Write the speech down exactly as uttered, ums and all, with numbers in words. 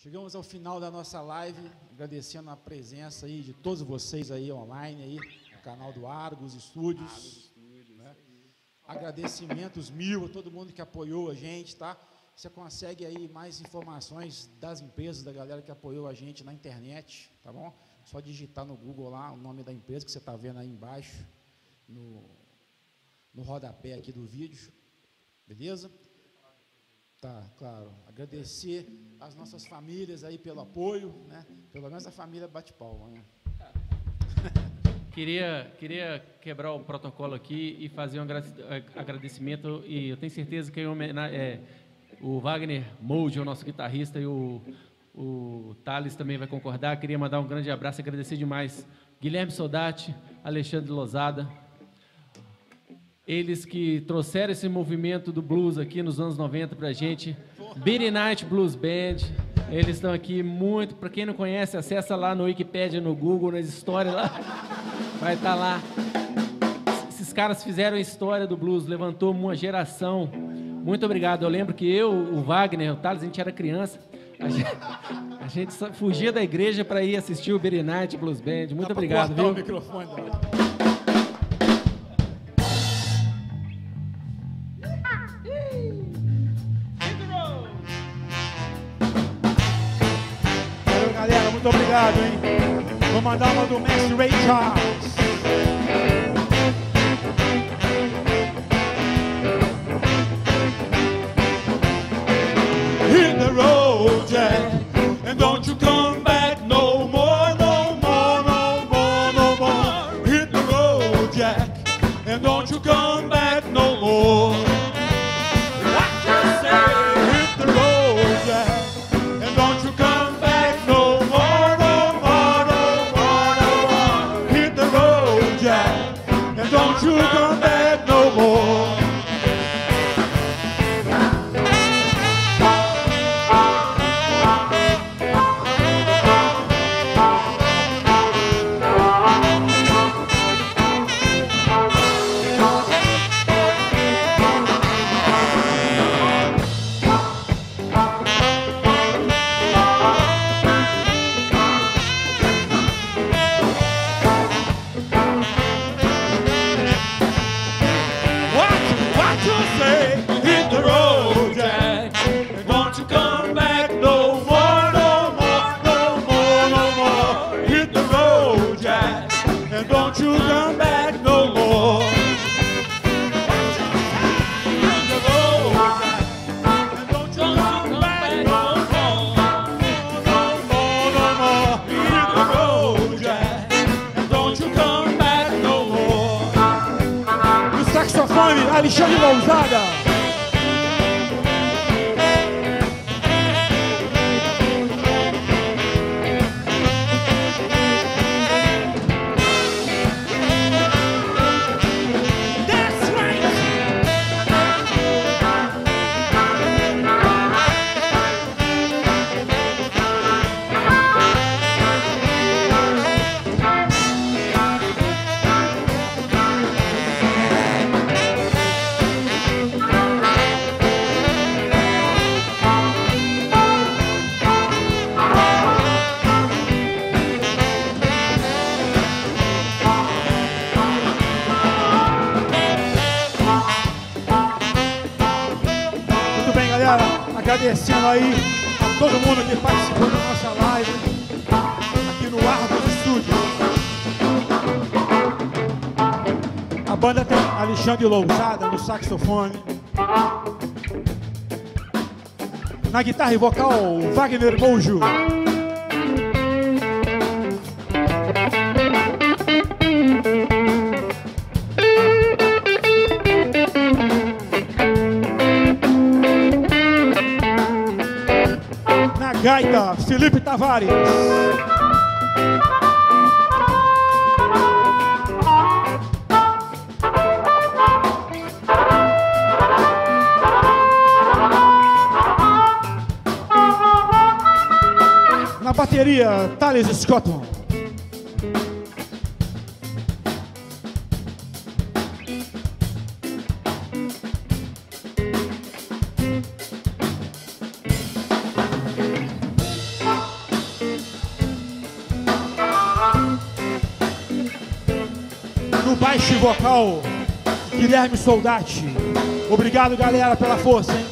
Chegamos ao final da nossa live, agradecendo a presença aí de todos vocês aí online, aí, no canal do Argos Estúdios. Argos Estúdios, né? Agradecimentos mil a todo mundo que apoiou a gente, tá? Você consegue aí mais informações das empresas, da galera que apoiou a gente na internet, tá bom? Só digitar no Google lá o nome da empresa que você está vendo aí embaixo, no, no rodapé aqui do vídeo, beleza? Tá, claro. Agradecer às nossas famílias aí pelo apoio, né? Pelo menos a família bate palma, né? Queria, queria quebrar o protocolo aqui e fazer um agradecimento, e eu tenho certeza que é, o Wagner Mold, o nosso guitarrista, e o, o Thales também vai concordar. Queria mandar um grande abraço e agradecer demais Guilherme Soldati, Alexandre Lozada, eles que trouxeram esse movimento do blues aqui nos anos noventa para a gente. Beatty Night Blues Band, eles estão aqui muito. Para quem não conhece, acessa lá no Wikipedia, no Google, nas histórias lá. Vai estar lá. Esses caras fizeram a história do blues, levantou uma geração. Muito obrigado. Eu lembro que eu, o Wagner, o Thales, a gente era criança. A gente, a gente fugia da igreja para ir assistir o Beatty Night Blues Band. Muito obrigado, viu? O microfone, galera, muito obrigado, hein? Vou mandar uma do Mestre Ray Charles. Hit the road, Jack, and don't you come back no more, no more, no more, no more. Hit the road, Jack, and don't you come back no more. What you say? Hit the road, Jack, and don't you come back no more, no more, no more, no more. Hit the road, Jack, and don't you come back no more. Alexandre Lozada. Agradecendo aí a todo mundo que participou da nossa live aqui no Argos Estúdios. A banda tem Alexandre Lousada no saxofone, na guitarra e vocal Wagner Mojo, gaita, Felipe Tavares. Na bateria, Thales Scotton. no baixo vocal, Guilherme Soldati. Obrigado, galera, pela força, hein?